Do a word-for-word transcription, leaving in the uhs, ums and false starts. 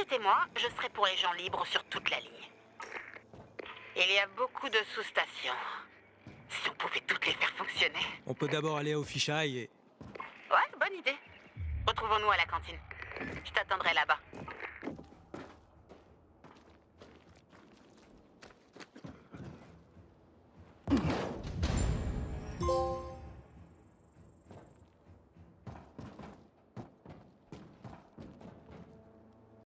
c'était moi, je serais pour les gens libres sur toute la ligne. Il y a beaucoup de sous-stations. Si on pouvait toutes les faire fonctionner. On peut d'abord aller au fisheye et... Ouais, bonne idée. Retrouvons-nous à la cantine. Je t'attendrai là-bas.